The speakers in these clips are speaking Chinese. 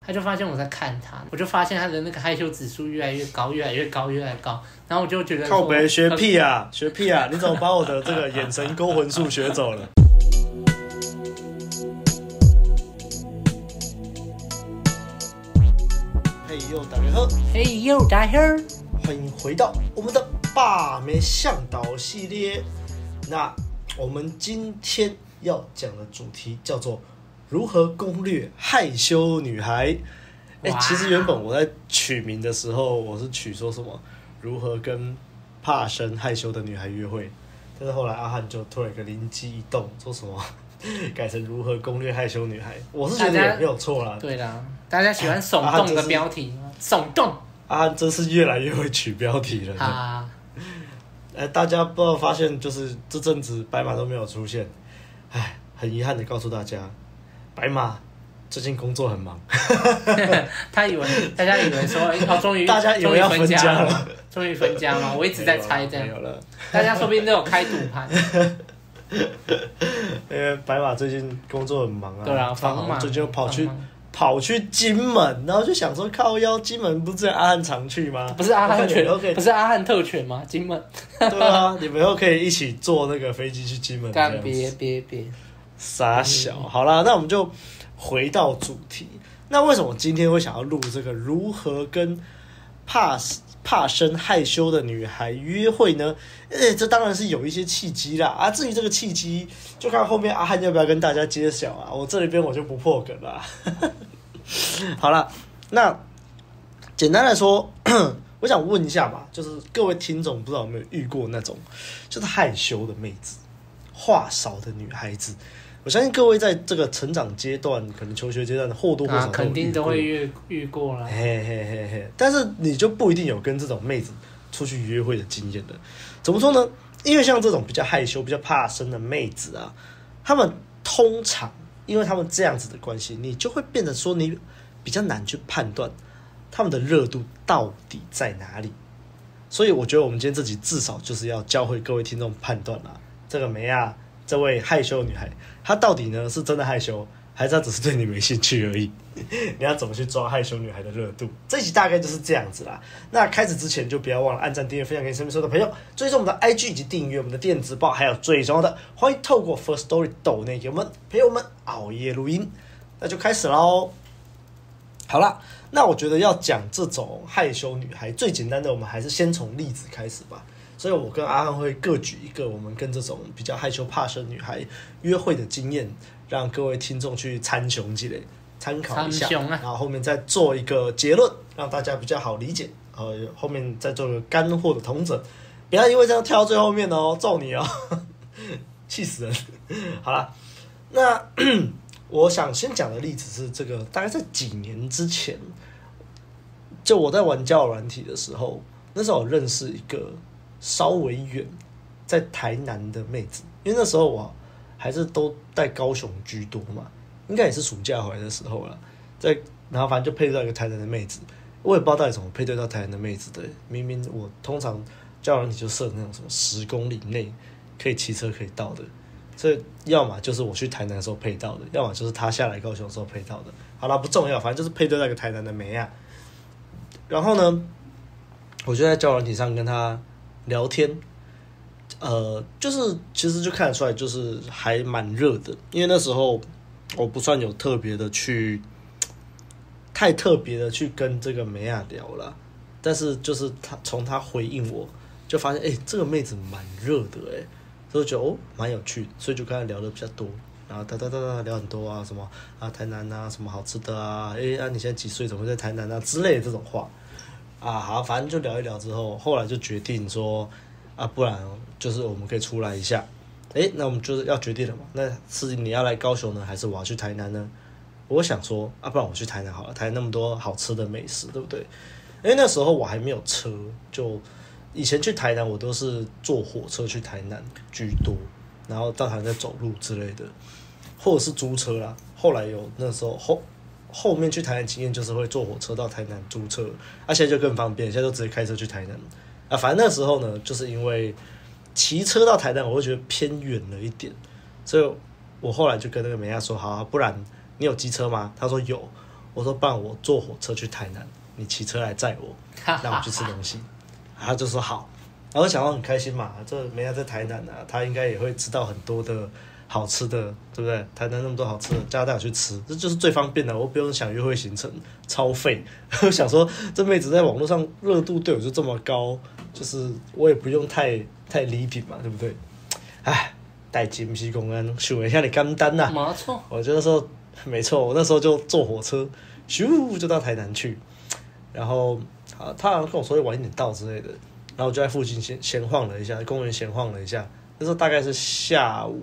他就发现我在看他，我就发现他的那个害羞指数越来越高，越来越高，越来越高。然后我就觉得靠北学屁啊，学屁啊！你怎么把我的这个眼神勾魂术学走了？嘿呦，大家好！ 嘿呦，大家好！ 欢迎回到我们的把妹向导系列。那我们今天要讲的主题叫做如何攻略害羞女孩。其实原本我在取名的时候，我是取说什么如何跟怕生害羞的女孩约会，但是后来阿汉就突然一个灵机一动，说什么改成如何攻略害羞女孩。我是觉得也没有错啦。 对啦，大家喜欢耸动的标题吗？耸动。 阿汉真是越来越会取标题了啊！ 大家不知道发现，就是这阵子白马都没有出现，很遗憾的告诉大家，白马最近工作很忙。 大家以为说，终于大家以为要分家了， 终于分家了。我一直在猜这样， 没有了。 大家说不定都有开赌盘。 因为白马最近工作很忙啊， 对啊，忙最近跑去金门，然后就想说靠腰，金门不是阿汉常去吗？ 不是阿汉犬，不是阿汉特犬吗？金门。 对啊，你们以后可以一起坐那个飞机去金门。 干别， 傻小。好啦，那我们就回到主题。那为什么今天会想要录这个如何跟怕生害羞的女孩约会呢？这当然是有一些契机啦。至于这个契机，就看后面阿汉要不要跟大家揭晓啊。我这里边我就不破梗啦。好啦，那简单来说，我想问一下嘛，就是各位听众不知道有没有遇过那种就是害羞的妹子，话少的女孩子。我相信各位在这个成长阶段，可能求学阶段或多或少都肯定都会遇过啦。 但是你就不一定有跟这种妹子出去约会的经验的。怎么说呢？因为像这种比较害羞、比较怕生的妹子啊，她们通常因为她们这样子的关系，你就会变得说你比较难去判断她们的热度到底在哪里。所以我觉得我们今天这集至少就是要教会各位听众判断啦，这个梅亚这位害羞的女孩，她到底呢是真的害羞，还是她只是对你没兴趣而已？你要怎么去抓害羞女孩的热度？这一集大概就是这样子啦。那开始之前就不要忘了按赞、订阅、分享给你身边所有的朋友，追踪我们的 IG 以及订阅我们的电子报，还有最重要的，欢迎透过 First Story 抖内给我们陪我们熬夜录音。那就开始咯。好啦，那我觉得要讲这种害羞女孩，最简单的我们还是先从例子开始吧。所以我跟阿汉会各举一个我们跟这种比较害羞怕生女孩约会的经验，让各位听众去参详之类参考一下，然后后面再做一个结论，让大家比较好理解。后面再做个干货的统整，不要因为这样跳到最后面哦，揍你哦，气死人！好啦，那我想先讲的例子是这个，大概在几年之前，就我在玩交友软体的时候，那时候我认识一个稍微远，在台南的妹子，因为那时候我还是都在高雄居多嘛，应该也是暑假回来的时候了。然后反正就配对到一个台南的妹子，我也不知道到底怎么配对到台南的妹子的。明明我通常交友软体就设那种什么10公里内可以骑车可以到的，所以要么就是我去台南的时候配到的，要么就是他下来高雄的时候配到的。好啦，不重要，反正就是配对到一个台南的妹啊。然后呢，我就在交友软体上跟他聊天，就是其实就看得出来，就是还蛮热的。因为那时候我不算有太特别的去跟这个梅亚聊啦，但是就是从他回应我，就发现这个妹子蛮热的所以觉得蛮有趣的，所以就跟他聊的比较多。然后聊很多啊，什么台南啊，什么好吃的啊，你现在几岁，怎么会在台南啊之类的这种话。好，反正就聊一聊之后，后来就决定说不然就是我们可以出来一下。那我们就是要决定了嘛，那是你要来高雄呢，还是我要去台南呢？我想说不然我去台南好了，台南那么多好吃的美食，对不对？因为那时候我还没有车，就以前去台南我都是坐火车去台南居多，然后到台南再走路之类的，或者是租车啦。后来有那时候后面去台南经验就是会坐火车到台南租车，现在就更方便，现在都直接开车去台南。反正那时候呢，就是因为骑车到台南我会觉得偏远了一点，所以我后来就跟那个美亚说，好不然你有机车吗？他说有。 我说不然我坐火车去台南，你骑车来载我，让我去吃东西。他就说好，然后我想到很开心嘛，这没他在台南啊，他应该也会知道很多的好吃的，对不对？台南那么多好吃的，叫他带我去吃，这就是最方便的，我不用想约会行程，超费。我想说这妹子在网络上热度对我就这么高，就是我也不用太礼品嘛，对不对？哎，代志不是公安，想一下你简单呐。 没错， 我就那时候没错，我那时候就坐火车，咻就到台南去，然后他好像跟我说会晚一点到之类的，然后我就在附近闲晃了一下，公园闲晃了一下。那时候大概是下午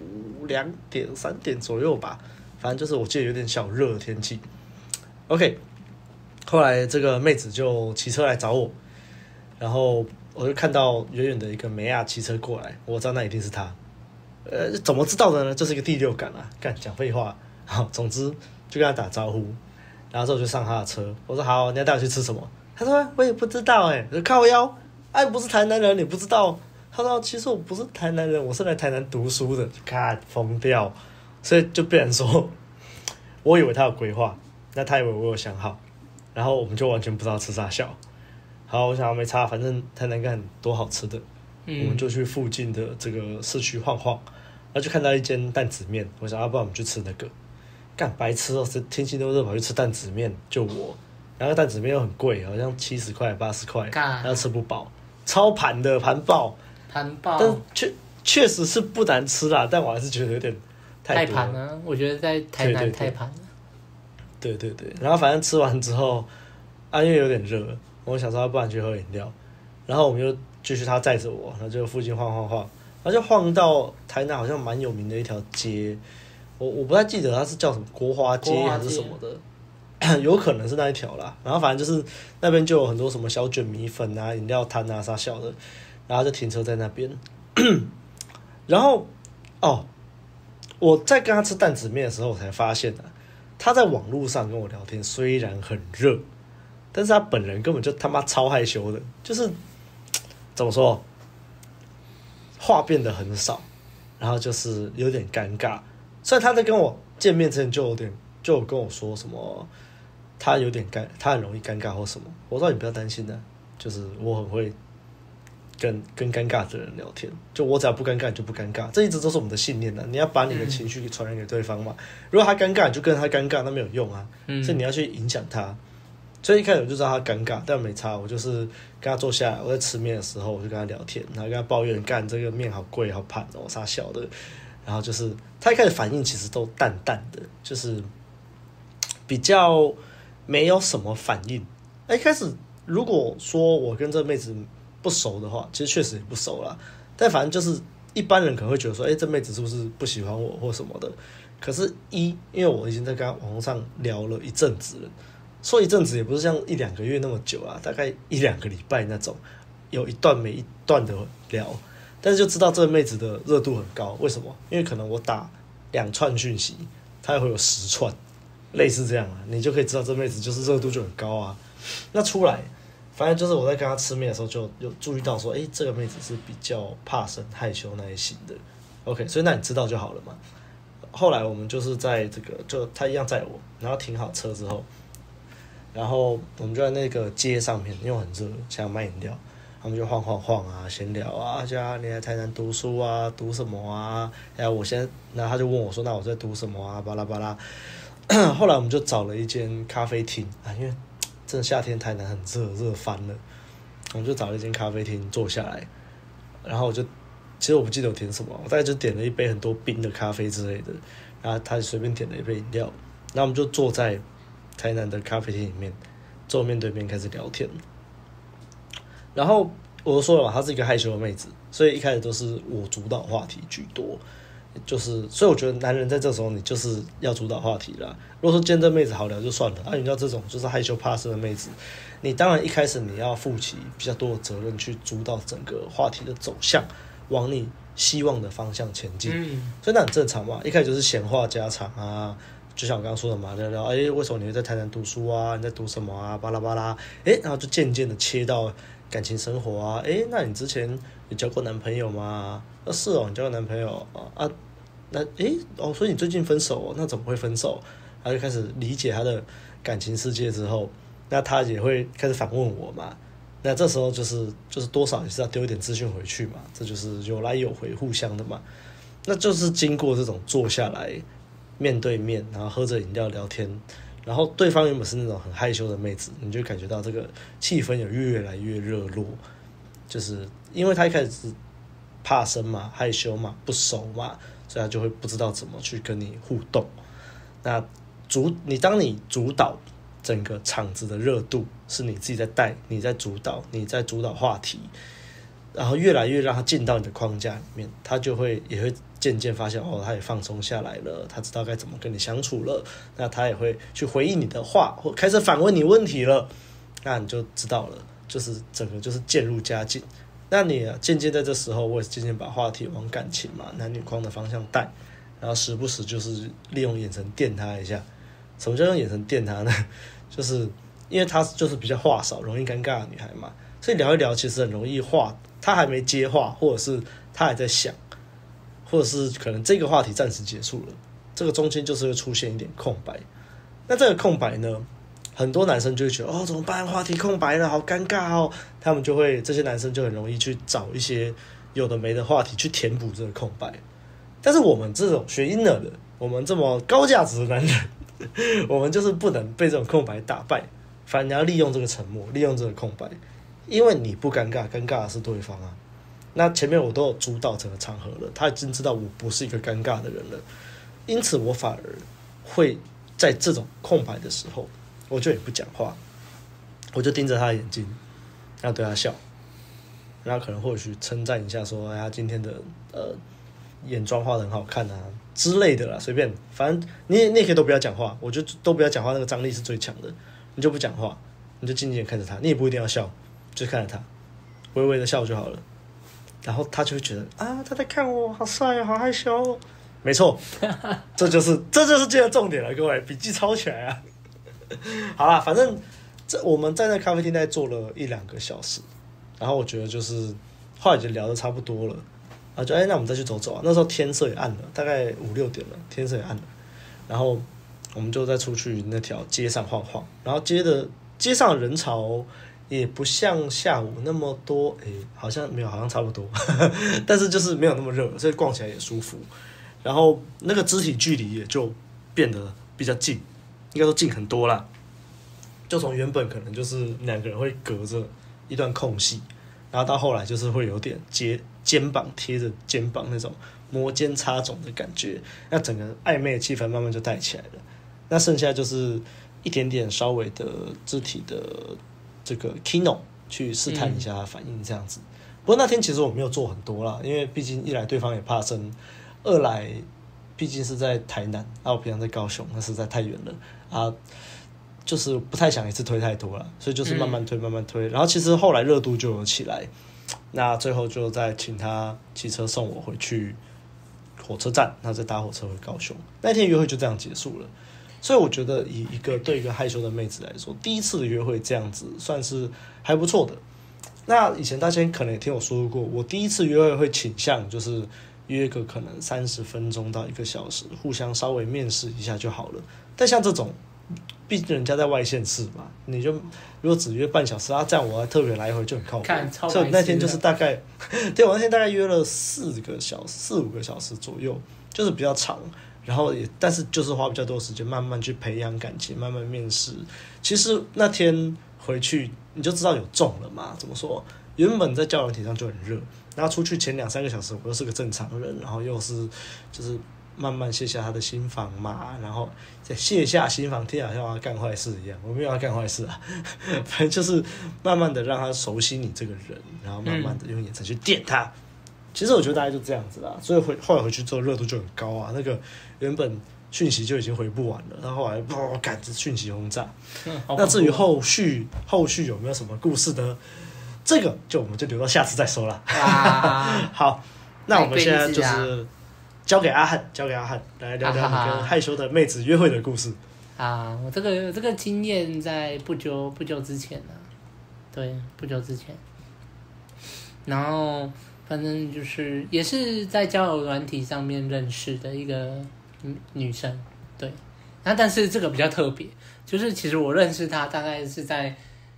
2点3点左右吧，反正就是我记得有点小热的天气。OK， 后来这个妹子就骑车来找我，然后我就看到远远的一个美亚骑车过来，我知道那一定是她。怎么知道的呢？就是一个第六感啊，干讲废话。好，总之就跟他打招呼，然后之后就上他的车。我说好，你要带我去吃什么？他说我也不知道我就靠腰，哎，不是台南人，你不知道？他说其实我不是台南人，我是来台南读书的。看疯掉，所以就变成说，我以为他有规划，那他以为我有想好，然后我们就完全不知道吃啥小。好，我想没差，反正台南干很多好吃的，我们就去附近的这个市区晃晃，然后就看到一间担子面，我想要不然我们去吃那个。干白痴哦，天气都热跑去吃担子面，就我，然后担子面又很贵，好像70块80块，然后吃不饱，超盘的盘爆，但确实是不难吃啦，但我还是觉得有点太盘了，我觉得在台南太盘了。 对，然后反正吃完之后，因为有点热，我想说不然去喝饮料，然后我们就继续他载着我，然后就附近晃，然后就晃到台南好像蛮有名的一条街。我不太记得它是叫什么国华街还是什么的，有可能是那一条啦。然后反正就是那边就有很多什么小卷米粉啊、饮料摊啊啥小的，然后就停车在那边。然后我在跟他吃担子面的时候，我才发现他在网络上跟我聊天，虽然很热，但是他本人根本就他妈超害羞的，就是怎么说，话变得很少，然后就是有点尴尬。所以他在跟我见面之前就有跟我说什么，他很容易尴尬或什么。我说你不要担心的，就是我很会跟尴尬的人聊天，就我只要不尴尬你就不尴尬，这一直都是我们的信念的。你要把你的情绪传染给对方嘛。如果他尴尬，你就跟他尴尬，那没有用啊。所以你要去影响他。所以一开始我就知道他尴尬，但没差，我就是跟他坐下来，我在吃面的时候我就跟他聊天，然后跟他抱怨干这个面好贵好盘哦，啥小的。然后就是他一开始反应其实都淡淡的，就是比较没有什么反应。一开始如果说我跟这妹子不熟的话，其实确实也不熟啦。但反正就是一般人可能会觉得说，这妹子是不是不喜欢我或什么的？可是因为我已经在跟他网络上聊了一阵子了，说一阵子也不是像1-2个月那么久啊，大概1-2个礼拜那种，有一段没一段的聊。但是就知道这个妹子的热度很高，为什么？因为可能我打2串讯息，她也会有10串，类似这样啊，你就可以知道这妹子就是热度就很高啊。那出来，反正就是我在跟她吃面的时候，就有注意到说，这个妹子是比较怕生、害羞那一型的。OK， 所以那你知道就好了嘛。后来我们就是在这个，就她一样载我，然后停好车之后，然后我们就在那个街上面，因为很热，想买饮料。他们就晃啊，闲聊啊，就你来台南读书啊，读什么啊？然后然后他就问我说：“那我在读什么啊？”巴拉巴拉。后来我们就找了一间咖啡厅因为真的夏天台南很热翻了，我们就找了一间咖啡厅坐下来，然后其实我不记得我点什么，我大概就点了一杯很多冰的咖啡之类的，然后他就随便点了一杯饮料，然后我们就坐在台南的咖啡厅里面，坐面对面开始聊天。然后我都说了嘛，她是一个害羞的妹子，所以一开始都是我主导话题居多，所以我觉得男人在这时候你就是要主导话题啦。如果说今天这妹子好聊就算了，你知道这种就是害羞怕生的妹子，你当然一开始你要负起比较多的责任去主导整个话题的走向，往你希望的方向前进。所以那很正常嘛，一开始就是闲话家常啊。就像我刚刚说的嘛，聊聊为什么你会在台南读书啊？你在读什么啊？巴拉巴拉，然后就渐渐的切到感情生活啊，那你之前有交过男朋友吗？是哦，你交过男朋友那所以你最近分手那怎么会分手？然后就开始理解他的感情世界之后，那他也会开始反问我嘛。那这时候就是多少也是要丢一点资讯回去嘛，这就是有来有回，互相的嘛。那就是经过这种坐下来面对面，然后喝着饮料聊天，然后对方原本是那种很害羞的妹子，你就感觉到这个气氛有越来越热络，就是因为他一开始是怕生嘛、害羞嘛、不熟嘛，所以他就会不知道怎么去跟你互动。那当你主导整个场子的热度，是你自己在带，你在主导话题，然后越来越让他进到你的框架里面，他也会渐渐发现他也放松下来了，他知道该怎么跟你相处了，那他也会去回应你的话，或开始反问你问题了，那你就知道了，就是整个就是渐入佳境。那你渐渐在这时候，我也渐渐把话题往感情嘛、男女框的方向带，然后时不时就是利用眼神电他一下。什么叫用眼神电他呢？就是因为她就是比较话少、容易尴尬的女孩嘛，所以聊一聊其实很容易她还没接话，或者是她还在想，或者是可能这个话题暂时结束了，这个中间就是会出现一点空白。那这个空白呢，很多男生就会觉得怎么办？话题空白了，好尴尬哦。这些男生就很容易去找一些有的没的话题去填补这个空白。但是我们这种学婴儿的，我们这么高价值的男人，我们就是不能被这种空白打败，反而要利用这个沉默，利用这个空白，因为你不尴尬，尴尬的是对方啊。那前面我都有主导整个场合了，他已经知道我不是一个尴尬的人了，因此我反而会在这种空白的时候，我就也不讲话，我就盯着他的眼睛，然后对他笑，然后可能或许称赞一下说，他今天的眼妆画得很好看啊之类的啦，随便，反正你也可以都不要讲话，我就都不要讲话，那个张力是最强的，你就不讲话，你就静静地看着他，你也不一定要笑，就看着他，微微的笑就好了，然后他就会觉得他在看我，好帅哦，好害羞哦，没错，这就是今天的重点了，各位笔记抄起来啊。好啦，反正我们在那咖啡厅大概坐了1-2个小时，然后我觉得就是后来已经聊得差不多了。那我们再去走走啊。那时候天色也暗了，大概5-6点了，天色也暗了。然后我们就再出去那条街上晃晃，然后街上的人潮也不像下午那么多，好像没有，好像差不多，但是就是没有那么热，所以逛起来也舒服。然后那个肢体距离也就变得比较近，应该说近很多啦。就从原本可能就是2个人会隔着一段空隙，然后到后来就是会有点肩膀贴着肩膀那种摩肩擦踵的感觉，那整个暧昧的气氛慢慢就带起来了。那剩下就是一点点稍微的肢体的这个 kino 去试探一下他反应这样子。不过那天其实我没有做很多啦，因为毕竟一来对方也怕生，二来毕竟是在台南，我平常在高雄，那实在太远了就是不太想一次推太多了，所以就是慢慢推慢慢推。然后其实后来热度就有起来，那最后就再请他骑车送我回去火车站，然后再搭火车回高雄。那天约会就这样结束了。所以我觉得对一个害羞的妹子来说，第一次的约会这样子算是还不错的。那以前大家可能也听我说过，我第一次约会会倾向就是约个可能30分钟到1个小时，互相稍微面试一下就好了。但像这种毕竟人家在外县市嘛，你就如果只约半小时这样我还特别来回就很靠北。所以那天就是大概对，我那天大概约了4-5个小时左右，就是比较长，然后但是就是花比较多时间慢慢去培养感情，慢慢面试。其实那天回去你就知道有中了嘛。怎么说，原本在交友软体上就很热，然后出去前2-3个小时我又是个正常人，然后又是就是慢慢卸下他的心防嘛，然后再卸下心防，听起来好像要干坏事一样，我没有要干坏事啊，反正就是慢慢的让他熟悉你这个人，然后慢慢的用眼神去电他。其实我觉得大概就这样子啦，所以后来回去之后热度就很高啊，那个原本讯息就已经回不完了，然后后来赶着讯息轰炸。那至于后续有没有什么故事呢？这个我们就留到下次再说啦。好，那我们现在就是交给阿汉来聊聊你跟害羞的妹子约会的故事。 我这个经验在不久之前呢，对，不久之前，然后反正就是也是在交友软体上面认识的一个女生，对， 那但是这个比较特别，就是其实我认识他大概是在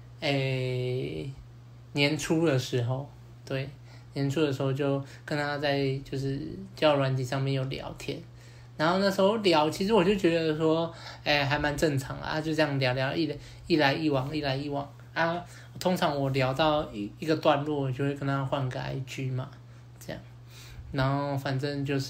年初的时候，对，年初的时候就跟他在就是交友软体上面有聊天，然后那时候聊，其实我就觉得说，还蛮正常啊，就这样聊聊一来一往啊。通常我聊到一个段落，我就会跟他换个 IG 嘛，这样，然后反正就是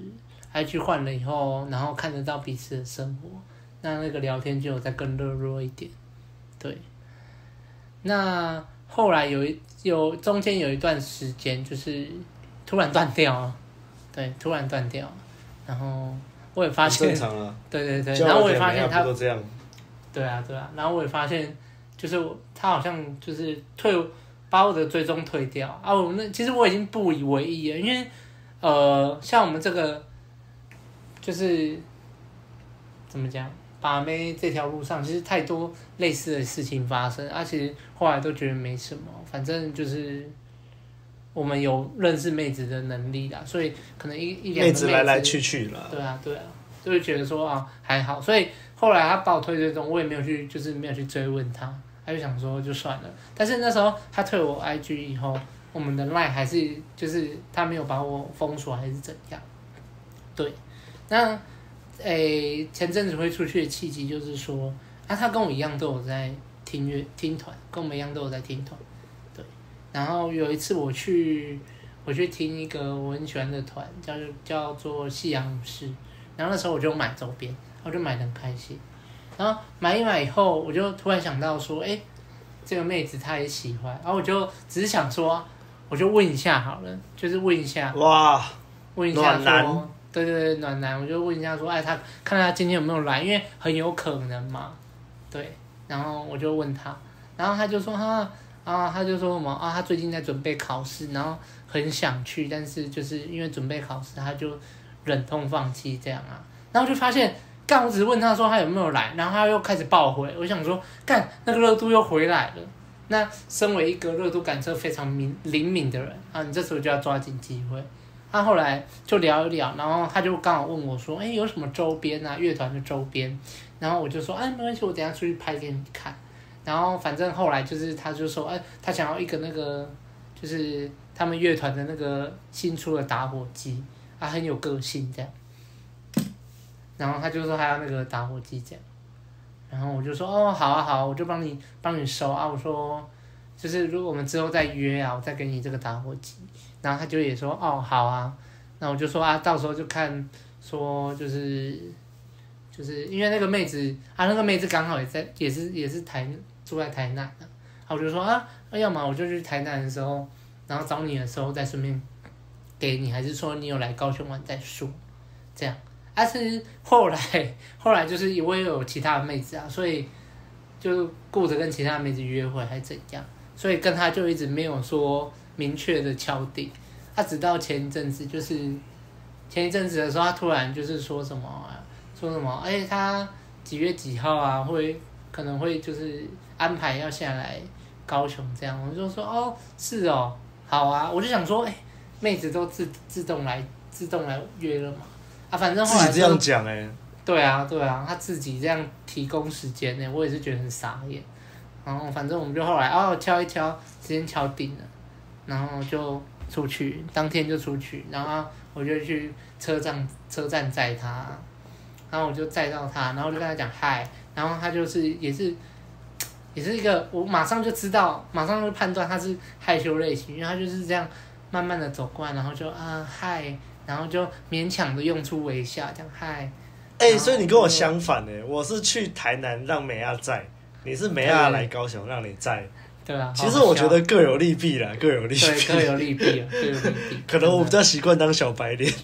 IG 换了以后，然后看得到彼此的生活，那个聊天就有再更热络一点，对。那后来中间有一段时间就是突然断掉了，对，突然断掉了，然后我也发现， 正常啊， 对，然后我也发现他都这样， 对啊，然后我也发现就是他好像就是把我的追踪退掉啊，其实我已经不以为意了，因为像我们这个就是怎么讲？把妹这条路上，其实太多类似的事情发生，其实后来都觉得没什么，反正就是我们有认识妹子的能力啦，所以可能一两个妹子来来去啦。 对啊，就会觉得说还好，所以后来他把我推追踪，我也没有去追问他，他就想说就算了。但是那时候他退我 IG 以后，我们的 LINE 还是就是他没有把我封锁还是怎样，对，那。前阵子会出去的契机就是说，他跟我一样都有在听团，跟我们一样都有在听团，对。然后有一次我去听一个我很喜欢的团，叫做夕阳武士，然后那时候我就买周边，我就买得很开心。然后买一买以后，我就突然想到说，这个妹子她也喜欢，然后我就只是想说，我就问一下好了，就是问一下， 哇， 问一下暖男。 说。对，暖男，我就问一下说，他看他今天有没有来，因为很有可能嘛，对，然后我就问他，然后他就说他就说什么他最近在准备考试，然后很想去，但是就是因为准备考试，他就忍痛放弃这样啊，然后就发现，我只是问他说他有没有来，然后他又开始爆回，我想说，那个热度又回来了，那身为一个热度感测非常灵敏的人你这时候就要抓紧机会。他后来就聊一聊，然后他就刚好问我说：“有什么周边啊？乐团的周边？”然后我就说：“没关系，我等一下出去拍给你看。”然后反正后来就是他就说：“他想要一个那个，就是他们乐团的那个新出的打火机，很有个性这样。”然后他就说他要那个打火机这样，然后我就说：“好啊，我就帮你收啊。”我说：“就是如果我们之后再约我再给你这个打火机。”然后他就也说好啊，那我就说到时候就看说就是因为那个妹子刚好也是住在台南的，我就说要么我就去台南的时候，然后找你的时候再顺便给你，还是说你有来高雄玩再说，这样其实后来就是我也有其他的妹子所以就顾着跟其他的妹子约会还怎样，所以跟他就一直没有说。明确的敲定，直到前一阵子的时候，他突然就是说什么，他几月几号可能会就是安排要下来高雄这样，我就说是好啊，我就想说妹子都自动来约了嘛，反正后来自己这样讲对啊，他自己这样提供时间我也是觉得很傻眼，然后反正我们就后来敲一敲，时间敲定了。然后就出去，当天就出去，然后我就去车站载他，然后我就载到他，然后我就跟他讲嗨，然后他就是也是一个我马上就知道，马上就判断他是害羞类型，因为他就是这样慢慢的走过来，然后就嗨，然后就勉强的用出微笑，这样嗨。 所以你跟我相反我是去台南让美亚载，你是美亚来高雄让你载。 对啊， 其实我觉得各有利弊啦，各有利弊。 对，各有利弊。 可能我比较习惯当小白脸。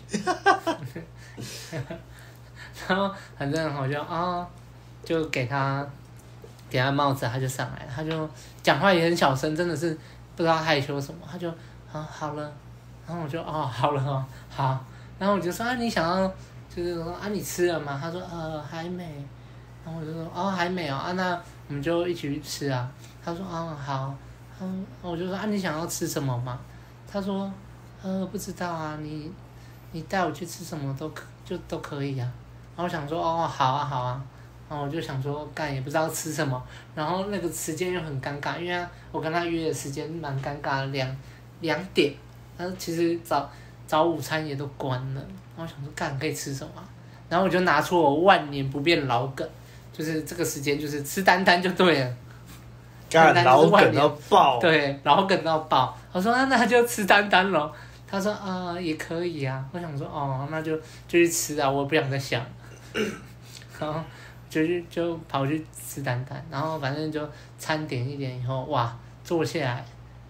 然后反正我就给他帽子，他就上来了，他就讲话也很小声，真的是不知道害羞什么，他就好了，然后我就好了好，然后我就说你想要就是说你吃了吗？他说还没，然后我就说还没那我们就一起去吃啊。他说好，我就说你想要吃什么吗？他说不知道你带我去吃什么都可以啊。然后我想说哦好啊好啊，然后我就想说干也不知道吃什么，然后那个时间又很尴尬，因为我跟他约的时间蛮尴尬的，2点，但是其实早午餐也都关了，然后我想说干可以吃什么啊，然后我就拿出我万年不变老梗，就是这个时间就是吃丹丹就对了。 干老梗到爆， 对，老梗到爆。我说那就吃丹丹咯。他说也可以啊。我想说那就去吃啊，我不想再想。然后就跑去吃丹丹，然后反正就餐点一点以后，哇，坐下来，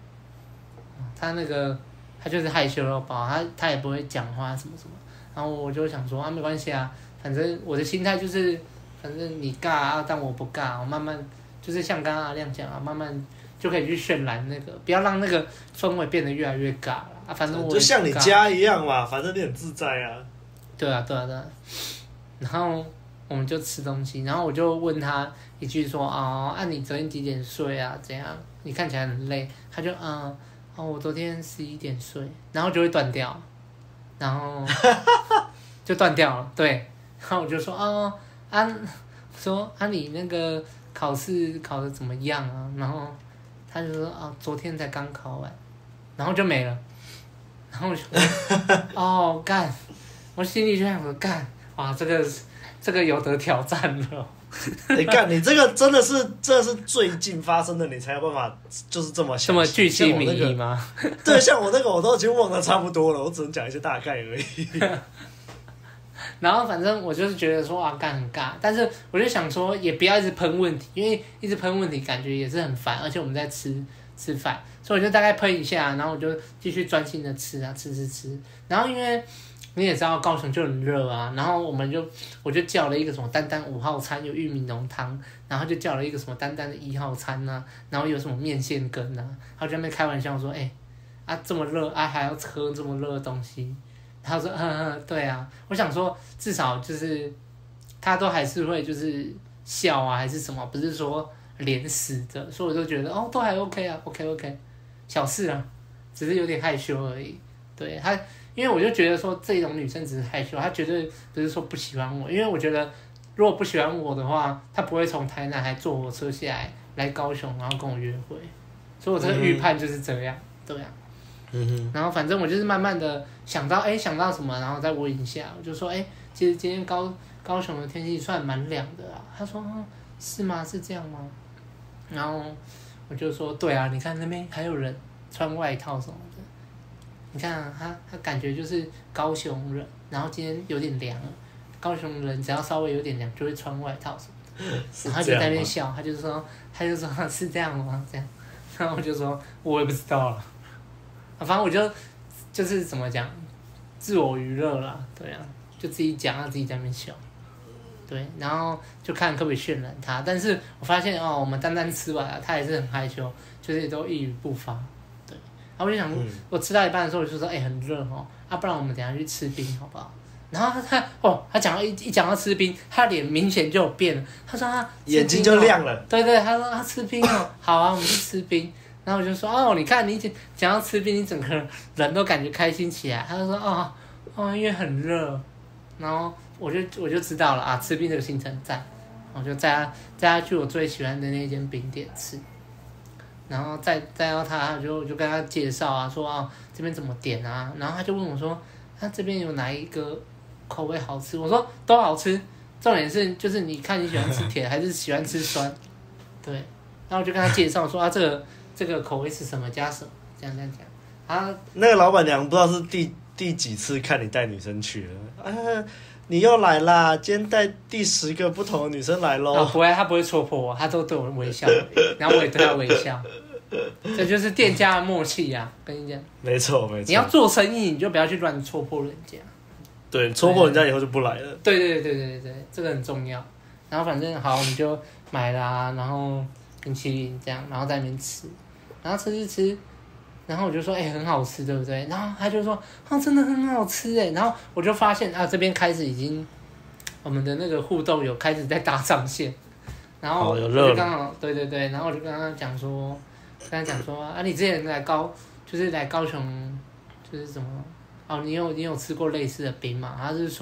他就是害羞到爆，他也不会讲话什么什么。然后我就想说没关系啊，反正我的心态就是，反正你尬啊，但我不尬，我慢慢。就是像刚刚阿亮讲啊，慢慢就可以去渲染那个，不要让那个氛围变得越来越尬了啊。反正我就像你家一样嘛，反正你很自在啊。 对啊。然后我们就吃东西，然后我就问他一句说你昨天几点睡啊？怎样？你看起来很累。他就我昨天11点睡，然后就会断掉，然后就断掉了。对，然后我就说你那个。考试考得怎么样啊？然后他就说昨天才刚考完，然后就没了。然后我就干，我心里就想说干，哇这个有得挑战了。 你干，你这个真的是最近发生的，你才有办法就是这么这么巨细靡遗吗？ 对，像我那个我都已经忘得差不多了，我只能讲一些大概而已。 然后反正我就是觉得说干很尬，但是我就想说也不要一直喷问题，因为一直喷问题感觉也是很烦，而且我们在吃饭，所以我就大概喷一下，然后我就继续专心的吃。然后因为你也知道高雄就很热啊，然后我就叫了一个什么丹丹5号餐，有玉米浓汤，然后就叫了一个什么丹丹的1号餐啊，然后有什么面线羹啊，然后就在那边开玩笑说这么热还要喝这么热的东西。他说对啊，我想说至少就是他都还是会就是笑啊还是什么，不是说脸死的，所以我就觉得都还 OK 啊 OK 小事啊，只是有点害羞而已。对他，因为我就觉得说这种女生只是害羞，她绝对不是说不喜欢我，因为我觉得如果不喜欢我的话，她不会从台南还坐火车下来高雄，然后跟我约会，所以我这个预判就是这样，对啊。然后反正我就是慢慢的想到什么，然后再问一下，我就说其实今天高雄的天气算蛮凉的啊。他说是吗？是这样吗？然后我就说对啊，你看那边还有人穿外套什么的，你看他感觉就是高雄人，然后今天有点凉了，高雄人只要稍微有点凉就会穿外套什么的，然后他就在那边笑，他就说是这样吗？这样，然后我就说我也不知道了。反正我就是怎么讲，自我娱乐啦，对啊，就自己讲，自己在那边笑，对，然后就看可不可以渲染他，但是我发现我们单单吃完了，他还是很害羞，就是都一语不发，对，然后我就想，我吃到一半的时候我就说，很热不然我们等一下去吃冰好不好？然后他讲到一讲到吃冰，他脸明显就有变了，他说他眼睛就亮了， 对，他说他吃冰好啊，我们去吃冰。然后我就说你看你讲到吃冰，你整个人都感觉开心起来。他就说因为很热，然后我就知道了吃冰这个行程在，我就载他去我最喜欢的那间冰店吃，然后再到他就跟他介绍说这边怎么点啊，然后他就问我说这边有哪一个口味好吃，我说都好吃，重点是就是你看你喜欢吃甜还是喜欢吃酸，对，然后我就跟他介绍说这个口味是什么加什么，这样讲。 那个老板娘不知道是第几次看你带女生去了，你又来啦，今天带第10个不同的女生来咯。 不会，他不会戳破我，他都对我微笑，然后我也对他微笑，这就是店家的默契啊，跟你讲。 没错。 你要做生意，你就不要去乱戳破人家。 对，戳破人家以后就不来了。 对，这个很重要。然后反正好，我们就买啦，然后冰淇淋这样，然后在那边吃。然后吃，然后我就说很好吃，对不对？然后他就说真的很好吃哎。然后我就发现这边开始已经我们的那个互动有开始在搭上线，然后我就刚好对，然后我就跟他讲说你之前来高雄就是什么你有吃过类似的冰吗？他是说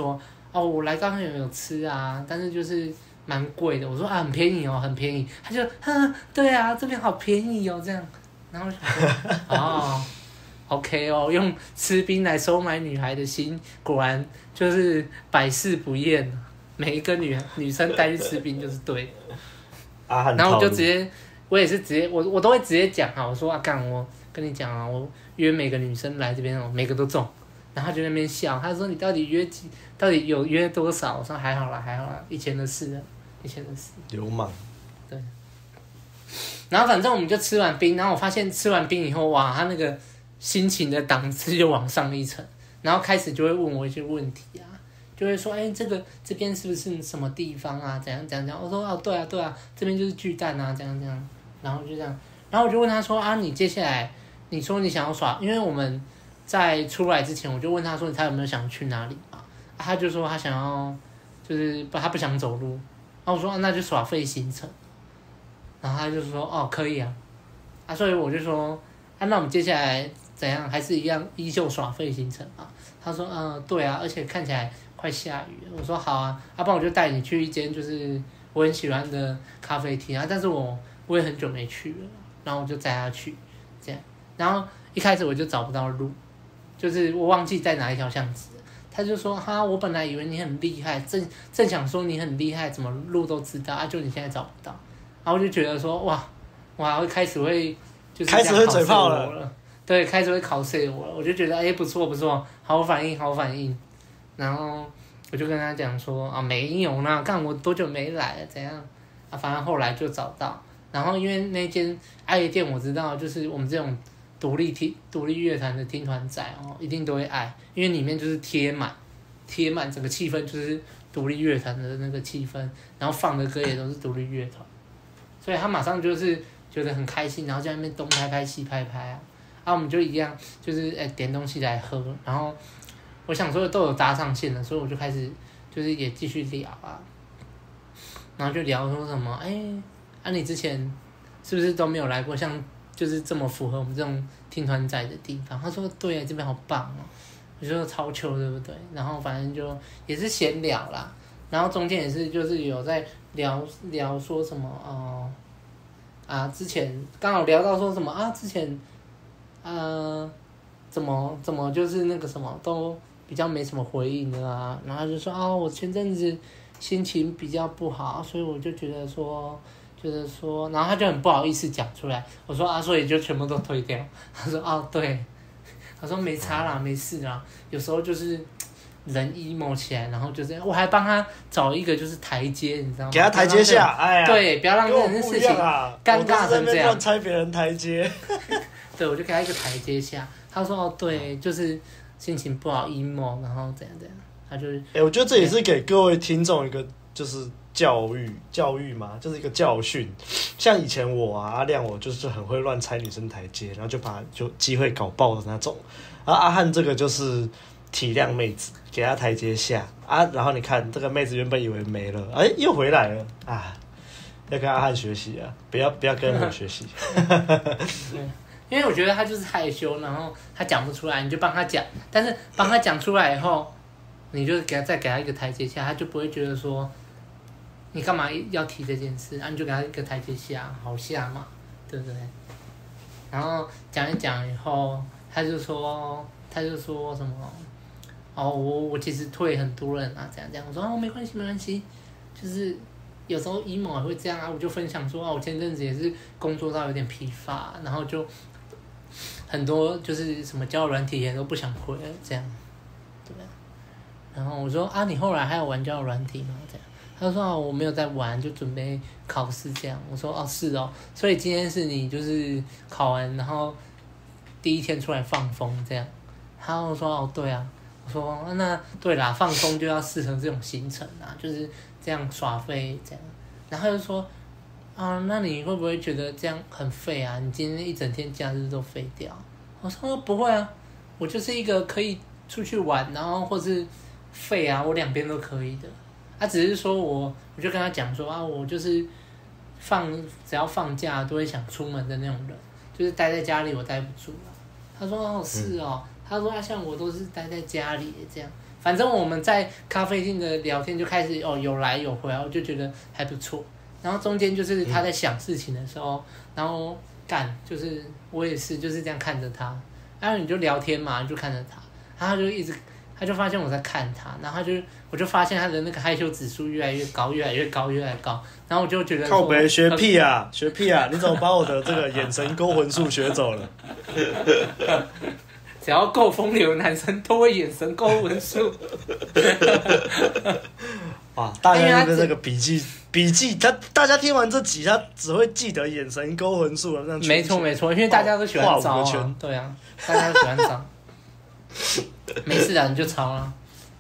哦，我来刚刚有吃啊，但是就是蛮贵的。我说啊，很便宜哦，很便宜。他就对啊，这边好便宜哦，这样。然后我想说哦，OK 哦，用吃冰来收买女孩的心，果然就是百试不厌。每一个女生带去吃冰就是对的。然后我就直接，我也是直接，我都会直接讲啊，我说啊干，我跟你讲啊，我约每个女生来这边哦，每个都中。然后他就在那边笑，他说你到底有约多少？我说还好啦，以前的事了，以前的事。 流氓。 对。然后反正我们就吃完冰，然后我发现吃完冰以后，哇，他那个心情的档次就往上一层，然后开始就会问我一些问题啊，就会说，哎，这边是不是什么地方啊？怎样？我说哦，对啊，这边就是巨蛋啊，这样，然后就这样，然后我就问他说啊，你接下来你说你想要耍，因为我们在出来之前，我就问他说他有没有想去哪里嘛？他就说他想要，就是他不想走路，然后我说那就耍废行程，然后他就说哦可以啊，所以我就说那我们接下来怎样？还是一样依旧耍废行程啊？他说对啊，而且看起来快下雨了。我说好啊，不然我就带你去一间就是我很喜欢的咖啡厅啊，但是我也很久没去了，然后我就载他去，这样，然后一开始我就找不到路，就是我忘记在哪一条巷子，他就说我本来以为你很厉害，正想说你很厉害，怎么路都知道啊，就你现在找不到，然后我就觉得说哇，会开始会就是开始会嘴炮了， 对，开始会考试我了，我就觉得不错，好反应，然后我就跟他讲说没有啦，看我多久没来了怎样反正后来就找到，然后因为那间爱乐店我知道，就是我们这种独立乐团的听团仔一定都会爱，因为里面就是贴满整个气氛就是独立乐团的那个气氛，然后放的歌也都是独立乐团，所以他马上就是觉得很开心，然后在那边东拍拍西拍拍我们就一样就是点东西来喝，然后我想说都有搭上线了，所以我就开始就是也继续聊然后就聊说什么你之前是不是都没有来过像就是这么符合我们这种听团仔的地方？他说对这边好棒我就说超秋对不对？然后反正就也是闲聊啦，然后中间也是就是有在聊说什么之前刚好聊到说什么之前怎么就是那个什么都比较没什么回应的然后就说我前阵子心情比较不好，所以我就觉得说，然后他就很不好意思讲出来。我说所以就全部都推掉。他说对，他说没差啦，没事啦，有时候就是人 emo 起来，然后就是我还帮他找一个就是台阶，你知道吗？ 给他台阶下， 对，不要让这件事情尴尬成这样。 乱拆别人台阶。 对，我就给他一个台阶下。他说对，就是心情不好 emo， 然后怎样，他就是我觉得这也是给各位听众一个就是教育嘛，就是一个教训。像以前我阿亮，我就是很会乱拆女生台阶，然后就把机会搞爆的那种。然后阿汉这个就是体谅妹子，给她台阶下然后你看这个妹子原本以为没了，又回来了要跟阿汉学习不要跟我学习。 对，因为我觉得他就是害羞，然后他讲不出来，你就帮他讲，但是帮他讲出来以后，你就再给他一个台阶下，他就不会觉得说你干嘛要提这件事你就给他一个台阶下，好下嘛，对不对？然后讲一讲以后，他就说什么我其实退很多人怎样，我说没关系，就是有时候 emo 也会这样我就分享说我前阵子也是工作到有点疲乏，然后就很多就是什么交友软体也都不想回了这样，对。然后我说你后来还有玩交友软体吗？这样，他说我没有在玩，就准备考试这样。我说是所以今天是你就是考完然后第一天出来放风这样。他就说对啊。我说那对啦，放风就要适合这种行程就是这样耍废这样。然后他就说那你会不会觉得这样很废你今天一整天假日都废掉？我说不会我就是一个可以出去玩，然后或是废我两边都可以的。只是说我就跟他讲说我就是只要放假都会想出门的那种人，就是待在家里我待不住他说是他说像我都是待在家里这样， 反正我们在咖啡厅的聊天就开始有来有回啊，我就觉得还不错。然后中间就是他在想事情的时候，然后就是我也是就是这样看着他，然后你就聊天嘛，你就看着他，然后他就发现我在看他，然后我就发现他的那个害羞指数越来越高，越来越高，越来越高，然后我就觉得靠北学屁啊，学屁啊！你怎么把我的这个眼神勾魂术学走了？ 只要够风流的男生都会眼神勾魂术。 哇，大家的那个笔记，大家听完这集，他只会记得眼神勾魂术了。 没错，因为大家都喜欢招啊，对啊，大家都喜欢招。没事的，你就抄啊。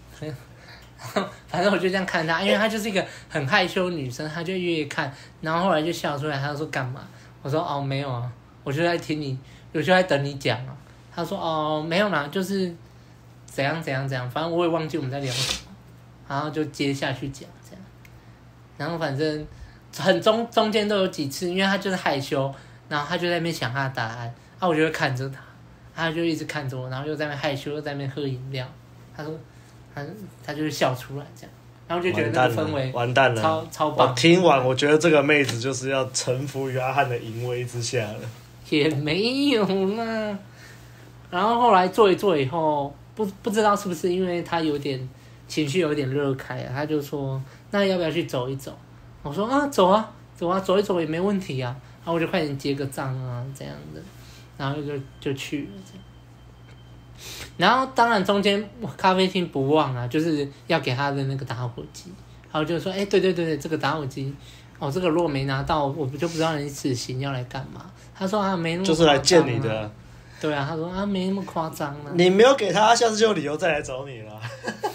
反正我就这样看他，因为他就是一个很害羞的女生，他就越看，然后后来就笑出来，他就说干嘛？我说哦没有啊，我就在听你，我就在等你讲啊。他说哦没有啦，就是怎样，反正我也忘记我们在聊什么，然后就接下去讲这样。然后反正中间都有几次，因为他就是害羞，然后他就在那边想他的答案，我就会看着他，他就一直看着我，然后又在那边害羞，又在那边喝饮料。他说他就会笑出来这样，然后就觉得那个氛围完蛋了， 超棒。 我听完，我觉得这个妹子就是要臣服于阿汉的淫威之下了。 也没有啦。然后后来做一做以后，不知道是不是因为他有点情绪有点热开啊，他就说那要不要去走一走？我说啊走啊，走一走也没问题啊。然后我就快点结个账啊这样的，然后就去了这样。然后当然中间咖啡厅不忘啊，就是要给他的那个打火机，然后就说对，这个打火机这个如果没拿到，我就不知道你此行要来干嘛。他说啊没那么夸张啊， 就是来见你的。 对啊，他说啊没那么夸张啊。 你没有给他，下次就有理由再来找你了。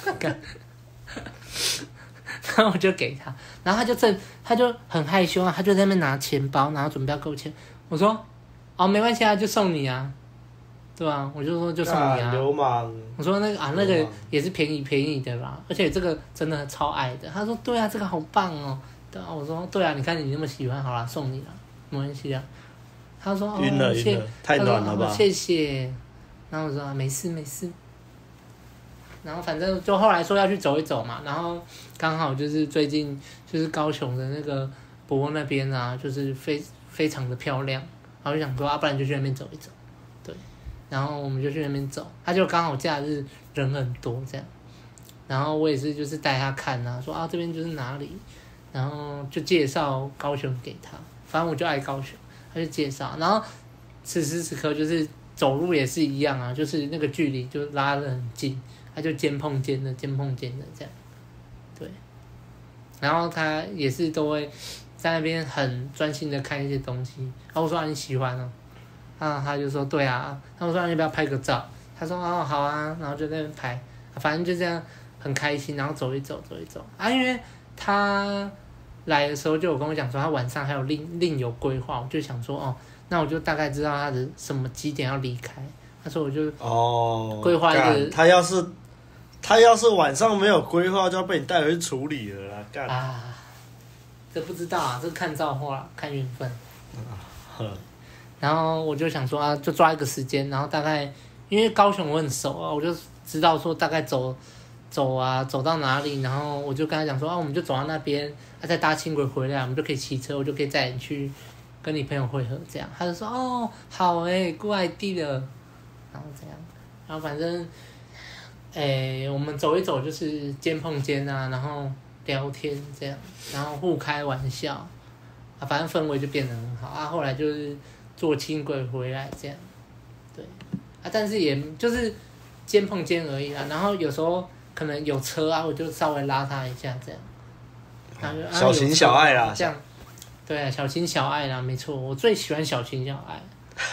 然后我就给他，然后他就很害羞啊，他就在那边拿钱包，然后准备要给我钱。我说没关系啊，就送你啊。对啊，我就说就送你啊。 流氓！ 我说那个也是便宜的啦，而且这个真的超爱的。他说对啊，这个好棒哦。对啊，我说对啊，你看你那么喜欢，好啦，送你啦，没关系啊。他说晕了，太暖了吧？ 谢谢。然后我说没事。然后反正就后来说要去走一走嘛，然后刚好就是最近就是高雄的那个博那边啊，就是非常的漂亮，然后就想说不然就去那边走一走。然后我们就去那边走，他就刚好假日人很多这样，然后我也是就是带他看啊，说这边就是哪里，然后就介绍高雄给他，反正我就爱高雄，他就介绍，然后此时此刻就是走路也是一样啊，就是那个距离就拉得很近，他就肩碰肩的这样，对，然后他也是都会在那边很专心的看一些东西，然后我说你喜欢哦。他就说对啊，他说要不要拍个照？他说好啊，然后就在那边拍，反正就这样很开心，然后走一走啊，因为他来的时候就有跟我讲说他晚上还有另有规划，我就想说那我就大概知道他的什么几点要离开，他说我就规划一个， 他要是晚上没有规划，就要被你带回去处理了啦，干这不知道啊，这看造化，看缘分。然后我就想说就抓一个时间，然后大概因为高雄我很熟啊，我就知道说大概走到哪里，然后我就跟他讲说我们就走到那边，再搭轻轨回来，我们就可以骑车，我就可以载你去跟你朋友会合这样。他就说好good idea的，然后这样，然后反正我们走一走就是肩碰肩啊，然后聊天这样，然后互开玩笑反正氛围就变得很好后来就是坐轻轨回来这样，对但是也就是肩碰肩而已啦。然后有时候可能有车我就稍微拉他一下这样，然后就小情小爱啦， 这样，对啊，小情小爱啦，没错，我最喜欢小情小爱。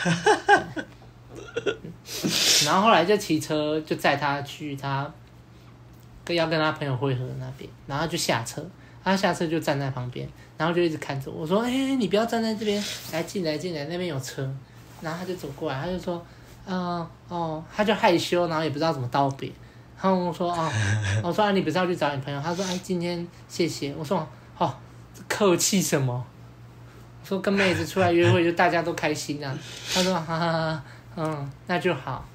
然后后来就骑车就载他去他要跟他朋友会合的那边，然后就下车，他下车就站在旁边，然后就一直看着我说你不要站在这边，来进来那边有车。然后他就走过来，他就说他就害羞，然后也不知道怎么道别。然后我说我说你不是要去找你朋友？他说今天谢谢。我说客气什么？我说跟妹子出来约会就大家都开心啊。他说那就好。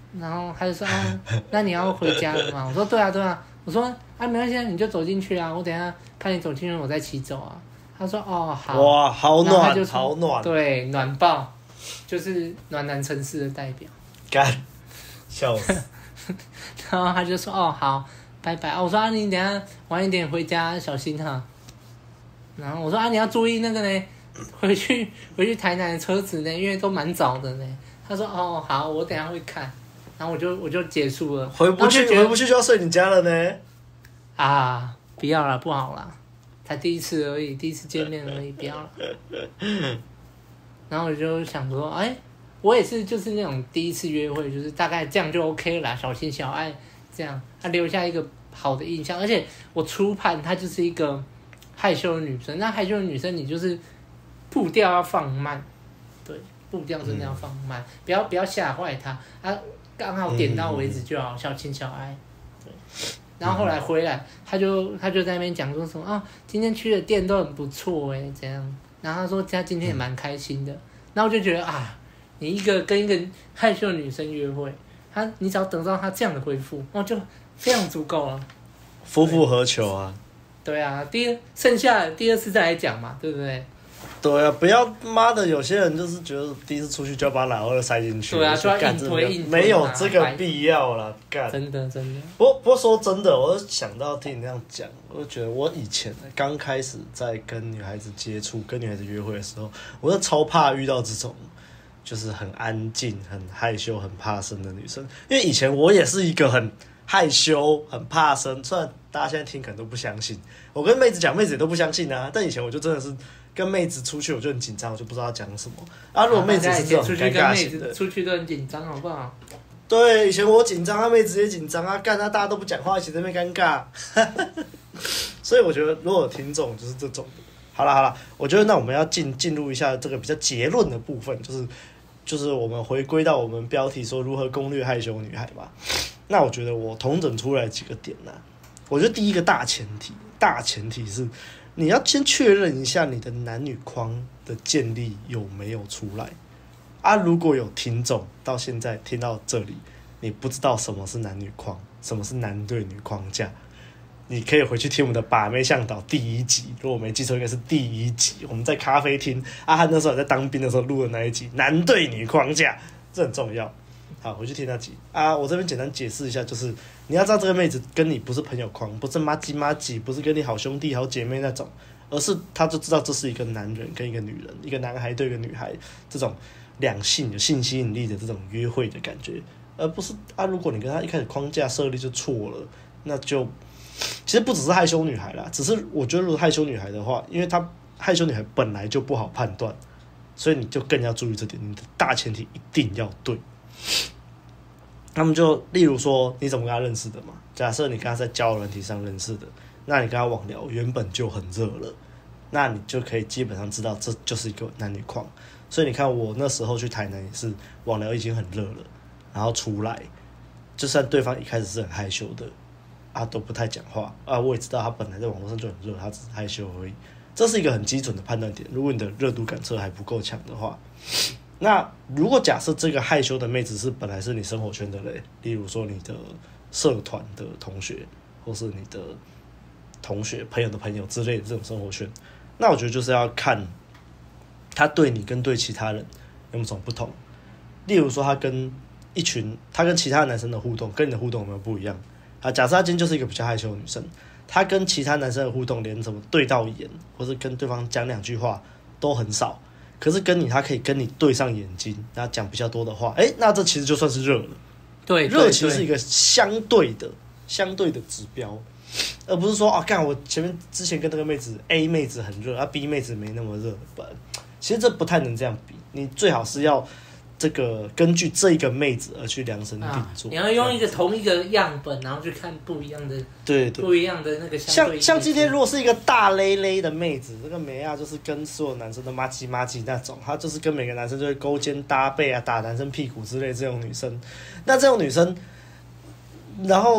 然后他就说那你要回家了吗？我说对啊对啊，我说没关系，你就走进去啊，我等一下看你走进去，我再骑走啊。他说好。 哇，好暖，好暖， 对，暖爆，就是暖男城市的代表。 干，笑死。 然后他就说好，拜拜。我说你等一下晚一点回家小心哈。然后我说你要注意那个呢，回去台南的车子呢，因为都蛮早的呢。他说好，我等一下会看。然后我就结束了。 回不去就要睡你家了呢。 不要了，不好了，才第一次而已，第一次见面而已，不要了。然后我就想说，我也是就是那种第一次约会，就是大概这样就 OK 了啦，小情小爱这样，他留下一个好的印象。而且我初判她就是一个害羞的女生，那害羞的女生你就是步调要放慢，对，步调真的要放慢，不要吓坏她，刚好点到为止就好，小情小爱，对。然后后来回来，他就在那边讲说什么今天去的店都很不错这样。然后他说他今天也蛮开心的。然后我就觉得你跟一个害羞的女生约会，你只要等到她这样的回复，就非常足够了。 夫复何求啊？ 对啊，剩下第二次再来讲嘛，对不对？ 对啊，不要妈的，有些人就是觉得第一次出去就要把奶二塞进去。 对啊，就要硬推没有这个必要啦，干。 真的。 不过说真的，我想到听你这样讲，我就觉得我以前刚开始在跟女孩子接触、跟女孩子约会的时候，我是超怕遇到这种就是很安静、很害羞、很怕生的女生，因为以前我也是一个很害羞、很怕生，虽然大家现在听可能都不相信，我跟妹子讲，妹子也都不相信啊。但以前我就真的是跟妹子出去，我就很紧张，我就不知道要讲什么如果妹子是这种很尴尬型的， 出去都很紧张，好不好？ 对，以前我紧张，妹子也紧张干大家都不讲话，一起在那边尴尬。所以我觉得，如果有听众就是这种的，好了，我觉得那我们要进入一下这个比较结论的部分，就是我们回归到我们标题说如何攻略害羞女孩嘛。那我觉得我统整出来几个点我觉得第一个大前提是你要先确认一下你的男女框的建立有没有出来如果有听众到现在听到这里，你不知道什么是男女框，什么是男对女框架，你可以回去听我们的把妹向导第1集，如果我没记错应该是第1集，我们在咖啡厅汉那时候在当兵的时候录的那一集男对女框架，这很重要。好，回去听那集我这边简单解释一下，就是你要知道这个妹子跟你不是朋友框，不是麻吉，不是跟你好兄弟好姐妹那种，而是她就知道这是一个男人跟一个女人，一个男孩对一个女孩，这种两性有性吸引力的这种约会的感觉，而不是如果你跟她一开始框架设立就错了，那就其实不只是害羞女孩啦，只是我觉得如果害羞女孩的话，因为她害羞女孩本来就不好判断，所以你就更要注意这点，你的大前提一定要对。他们就例如说你怎么跟他认识的嘛？假设你跟他在交友软体上认识的，那你跟他网聊原本就很热了，那你就可以基本上知道这就是一个男女框。所以你看我那时候去台南也是网聊已经很热了，然后出来，就算对方一开始是很害羞的都不太讲话我也知道他本来在网络上就很热，他只是害羞而已。这是一个很基准的判断点。如果你的热度感测还不够强的话，那如果假设这个害羞的妹子是本来是你生活圈的人，例如说你的社团的同学，或是你的同学朋友的朋友之类的这种生活圈，那我觉得就是要看他对你跟对其他人有没有什么不同。例如说他跟其他男生的互动跟你的互动有没有不一样假设他今天就是一个比较害羞的女生，他跟其他男生的互动连什么对到眼或是跟对方讲2句话都很少，可是他可以跟你对上眼睛，然后讲比较多的话，那这其实就算是热了。 对， 热其实是一个相对的指标，而不是说我之前跟那个妹子 A 妹子很热，B 妹子没那么热，其实这不太能这样比。你最好是要这个根据这一个妹子而去量身定做， 你要用同一个样本，然后去看不一样的， 对， 不一样的那个相对。 像今天如果是一个大勒的妹子，这个妹就是跟所有男生都麻吉那种，她就是跟每个男生就会勾肩搭背打男生屁股之类这种女生，那这种女生，然后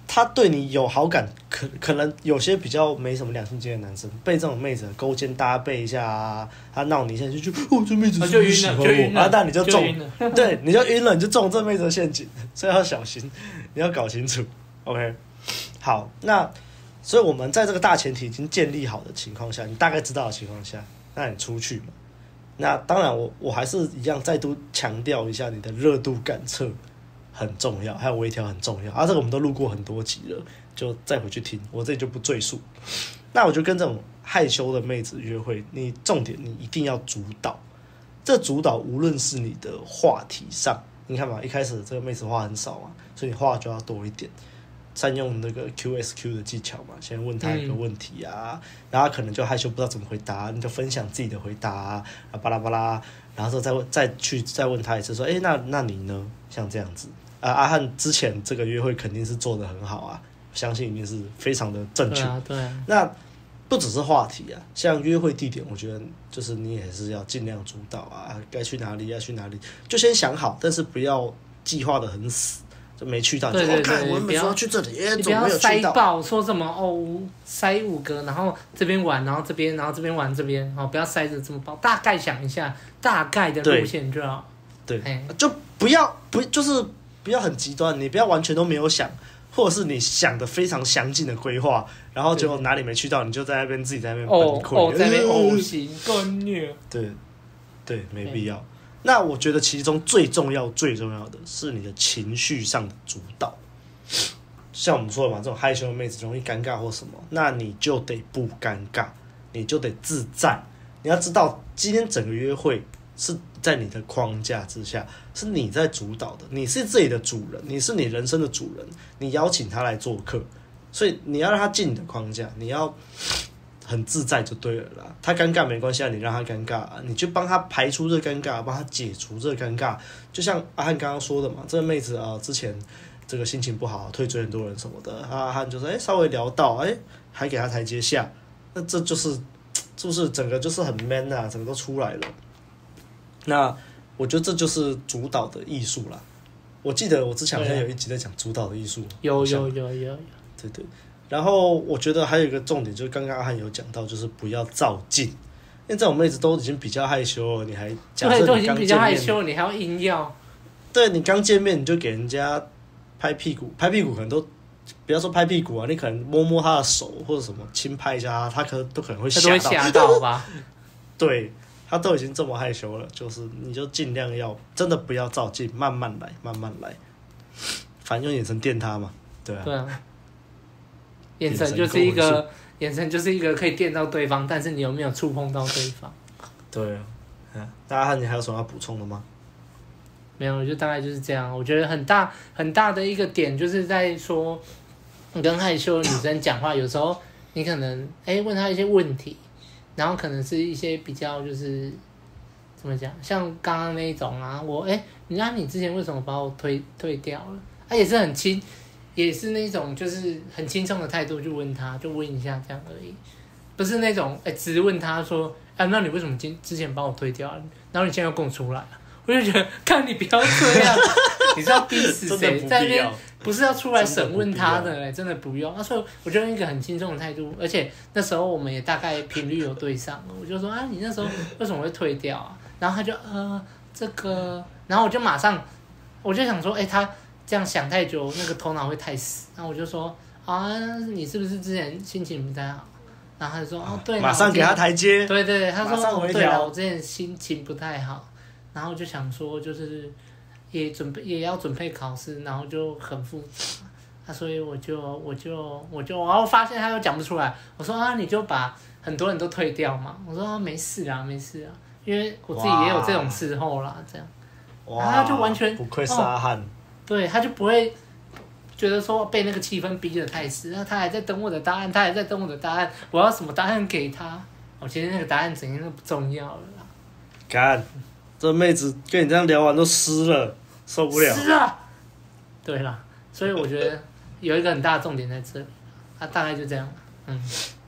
他对你有好感，可能有些比较没什么两性经验的男生，被这种妹子勾肩搭背一下啊，他闹你一下就觉得这妹子是不是喜欢我啊？那你就中，对，你就晕了，你就中这妹子的陷阱，所以要小心，你要搞清楚。OK， 好，那所以我们在这个大前提已经建立好的情况下，你大概知道的情况下，那你出去嘛？那当然我还是一样再度强调一下，你的热度感测很重要，还有微调很重要啊。这个我们都录过很多集了，就再回去听，我这里就不赘述。那我就跟这种害羞的妹子约会，你重点你一定要主导。这主导无论是你的话题上，你看嘛，一开始这个妹子话很少嘛，所以你话就要多一点。善用那个 QSQ 的技巧嘛，先问他一个问题啊，然后他可能就害羞不知道怎么回答，你就分享自己的回答啊，巴拉巴拉，然后再问他一次说，那你呢？像这样子啊，阿汉之前这个约会肯定是做得很好啊，相信一定是非常的正确。 对啊。 那不只是话题啊，像约会地点，我觉得就是你也是要尽量主导啊，该去哪里要去哪里，就先想好，但是不要计划得很死。就没去到， 对， 我每次要去这里， 你不要塞爆，说什么塞5个，然后这边玩，然后这边玩这边，不要塞得这么爆，大概想一下大概的路线就好。 对，就不要很极端，你不要完全都没有想，或者是你想的非常详尽的规划，然后结果哪里没去到，你就在那边自己在那边崩溃， 在那边行更虐。 对，没必要。那我觉得其中最重要的是你的情绪上的主导。像我们说的嘛，这种害羞的妹子容易尴尬或什么，那你就得不尴尬，你就得自在。你要知道，今天整个约会是在你的框架之下，是你在主导的，你是这里的主人，你是你人生的主人，你邀请他来做客，所以你要让他进你的框架，你要很自在就对了啦。他尴尬没关系，你让他尴尬，你就帮他排除这尴尬，帮他解除这尴尬。就像阿汉刚刚说的嘛，这个妹子啊，之前这个心情不好，退追很多人什么的，阿汉就说，稍微聊到，还给他台阶下，那这就是整个就是很 man 啊，整个都出来了。那我觉得这就是主导的艺术啦。我记得我之前好像有一集在讲主导的艺术， 有， 对。然后我觉得还有一个重点，就是刚刚阿汉有讲到，就是不要照镜，因为这种妹子都已经比较害羞了，你还假设你刚见面， 都已经比较害羞，你还要硬要， 对，你刚见面你就给人家拍屁股可能都不要说拍屁股啊，你可能摸摸他的手或者什么轻拍一下他都可能会吓到吧？ 对，他都已经这么害羞了，就是你就尽量要真的不要照镜，慢慢来，反正用眼神电他嘛，对啊。 眼神就是一个可以电到对方，但是你有没有触碰到对方？ 对啊，大家你还有什么要补充的吗？ 没有，就大概就是这样。我觉得很大的一个点就是在说，你跟害羞的女生讲话，有时候你可能问她一些问题，然后可能是一些比较就是怎么讲，像刚刚那一种啊，你之前为什么把我退掉了？也是那种就是很轻松的态度去问他，就问一下这样而已，不是那种只问他说，那你为什么之前把我推掉了？然后你现在又跟我出来了，我就觉得，看你不要这样，你是要逼死谁？在那边不是要出来审问他的，真的不用。所以我就用一个很轻松的态度，而且那时候我们也大概频率有对上了，我就说你那时候为什么会退掉啊？然后他就这个，然后我就想说，他这样想太久，那个头脑会太死。然后我就说你是不是之前心情不太好？然后他就说对， 马上给他台阶。 对，他说对了，我之前心情不太好。然后就想说，就是也要准备考试，然后就很复杂。所以我然后发现他又讲不出来。我说你就把很多人都退掉嘛。我说没事啊，因为我自己也有这种时候啦，这样。然后他就完全不愧是阿汉。 对，他就不会觉得说被那个气氛逼得太死，然后他还在等我的答案，我要什么答案给他？其实那个答案怎样都不重要了啦。 干，这妹子跟你这样聊完都湿了，受不了。 是啊。对啦，所以我觉得有一个很大的重点在这里，大概就这样。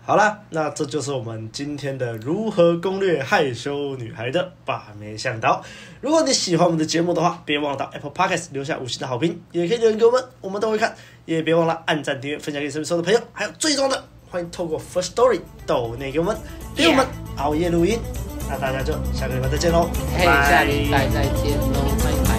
好啦，那这就是我们今天的如何攻略害羞女孩的把妹向导。如果你喜欢我们的节目的话，别忘了到 Apple Podcast 留下5星的好评，也可以留言给我们，我们都会看。也别忘了按赞、订阅、分享给身边所有的朋友，还有最重要的，欢迎透过 First Story 抖内给我们，给我们熬夜录音。那大家就下个礼拜再见喽， 嘿，下礼拜再见喽，拜拜。